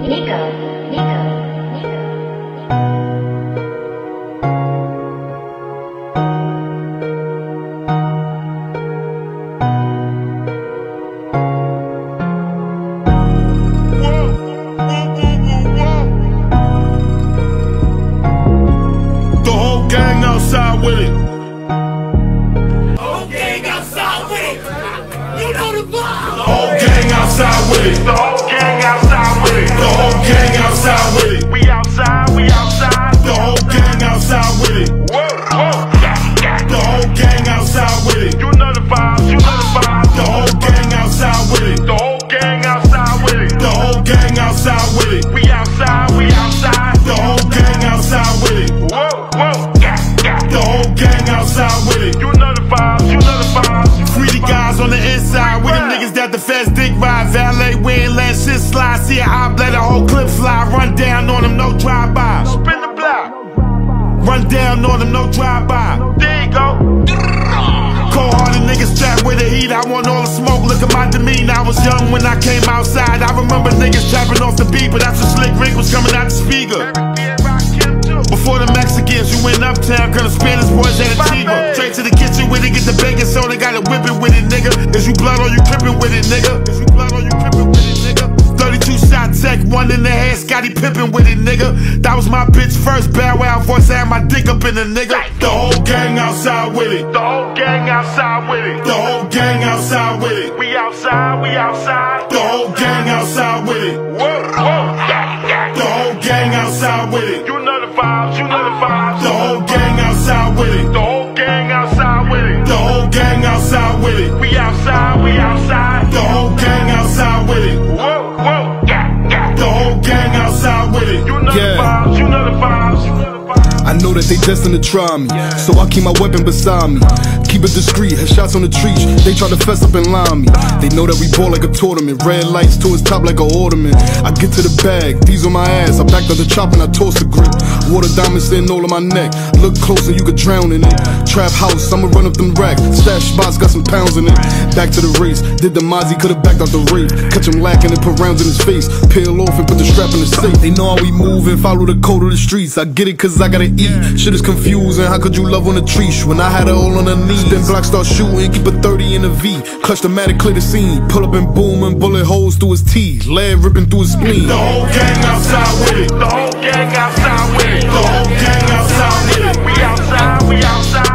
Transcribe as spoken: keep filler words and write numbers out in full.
Nico, Nico, Nico. The whole gang outside with it. Whole gang outside with it. You know the vibe. The whole gang outside with it. The whole gang outside with it. The whole gang outside with it. We outside, we outside. The whole gang outside with it. Whoa, whoa. The whole gang outside with it. You know the vibes, you know the vibes. The whole gang outside with it. The whole gang outside with it. The whole gang outside with it. We outside, we outside. The whole gang outside with it. Whoa, whoa. The whole gang outside with it. You know the vibes, you know the vibes. Free the guys on the inside. We them niggas that the feds dick ride. Valet, we ain't let shit slide. See a hop, let a whole clip fly. Run down on them, no drive-by. Spin the block. Run down on them, no drive-by. There you go. Cold-hearted niggas strapped with the heat. I want all the smoke, look at my demeanor. I was young when I came outside. I remember niggas trapping off the beat, but that's when Slick Rick was coming out the speaker. Before the Mexicans, you went uptown, cause the Spanish boys had a Chiva. Straight to the kitchen with it, get the bacon soda, gotta whip it with it, nigga. Is you blood or you crippin' with it, nigga? Is you blood or you crippin' with it, nigga? thirty-two shot tech, one in the head, Scotty Pippen with it, nigga. That was my bitch first, Bow Wow voice, I had my dick up in the nigga. The whole gang outside with it. The whole gang outside with it. The whole gang outside with it. We outside, we outside. The whole gang outside with it. Whoa, whoa. The whole gang outside with it. You know the vibes, you know the vibes. The whole gang outside with it. The whole gang outside with it. The whole gang outside with it. We outside, we outside. The whole gang outside with it. Whoa, whoa. The whole gang outside with it. You know Yeah. the vibes, you know the vibes. You know the vibes. I know that they destined to try me, so I keep my weapon beside me. Keep it discreet, headshots on the trees. They try to fess up and line me. They know that we ball like a tournament. Red lights to his top like an ornament. I get to the bag, these on my ass. I backed up the chop and I toss the grip. Water diamonds sitting all on my neck. Look close and you could drown in it. Trap house, I'ma run up them racks. Stash spots, got some pounds in it. Back to the race, did the Mozzie, could've backed out the rape. Catch him lacking and put rounds in his face. Peel off and put the strap in the safe. They know how we move and follow the code of the streets. I get it cause I gotta eat. Shit is confusing, how could you love on a tree when I had her all on her knees? Then Black start shooting, keep a thirty in a V. Clutch the matic, clear the scene. Pull up and boom and bullet holes through his teeth. Lead ripping through his spleen. The whole gang outside with it. The whole gang outside with it. The whole gang outside with it. We outside, we outside.